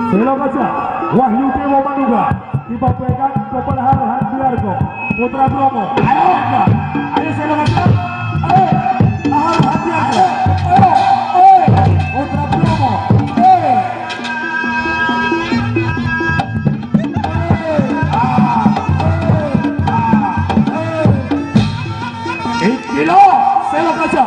Belok aja Wahyu Dewa Manuga dibapekan Kopelhar Handiargo Putra Bromo. Ayo aja, ayo belok aja. Ayo Ahar Handiargo. Ayo Putra Bromo. Kilo belok aja.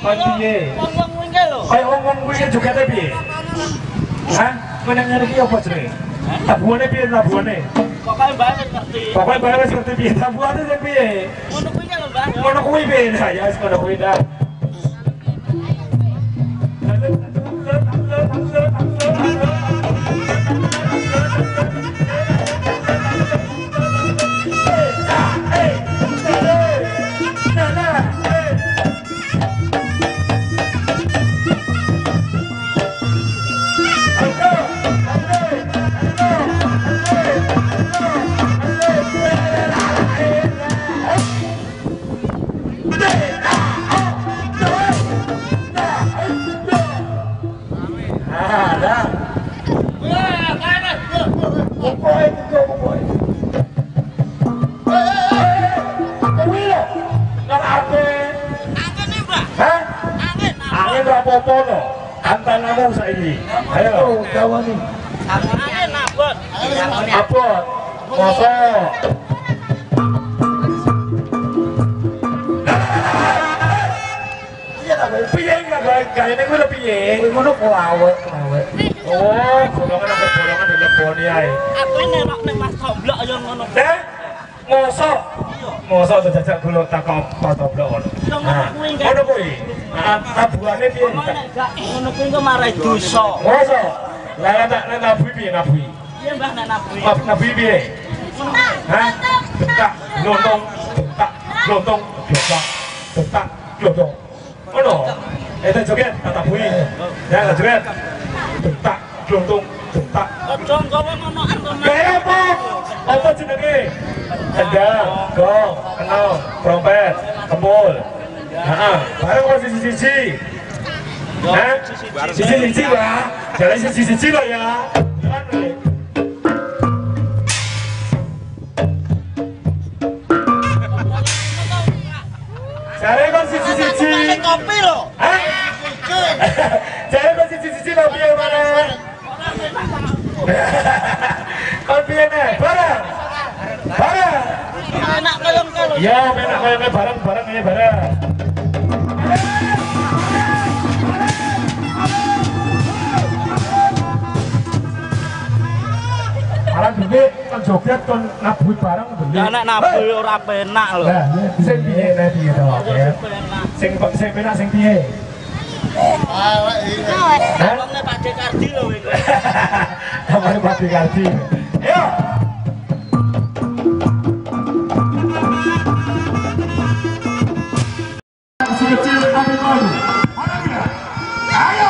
Kon piye? Wong kuwi lho. Kayak wong kuwi jogete piye? Hah? Meneng iki apa jenenge? Tabuhane piye tabuhane? Pokoke Mbak wis ngerti. Pokoke Mbak wis ngerti piye tabuhane sing piye? Ngono kuwi lho, Mbak. Ngono kuwi piye? Nah, ya wis ngono kuwi dah. Antanamu saiki. Ayo, gawani. Angin abot. Abot. Mosok. Piye gayane kuwi lho piye? Ngono kok awet. Oh, golongan apa golongan dileboni ae. Aku nelok ning Mas Tomblok ya ngono. Mosok. Mosok jajak golong takok Mas Tomblok ngono. Ngono kuwi. Tabuhane piye? Ngono kuwi kok marai dosa. Mosok. Lah nek nabi piye nabi? Iya Mbah nek nabi. Nabi piye? Hah? Tak lontong, tak lontong, tak lontong. Ngono. Eta joget tak bui. Ya joget. Tak lontong, tak. Aja gawe ngonoan to. Kayak apa? Apa jenenge? Kendang, gong, kenong, trompet, kempul. Heeh, bareng apa siji-siji? Hah? Siji-siji, Pak. Jalan siji-siji loh ya. Jare kon siji-siji. Kopi lho. Hah? Jare kon siji-siji lho piye mana? Kon piye nek? Bareng. Bareng. Enak koyo-koyo. Ya, enak koyo bareng-bareng ya bareng. Malah dene kon joget kon nabuh bareng beli. Ya nek nabuh ora penak lho. Lah, sing piye nek piye to? Sing penak sing piye? Awak iki. Wonge Pak Dekardi lho iki. Namanya Pak Dekardi. Ayo. Si kecil ambil madu. Ayo.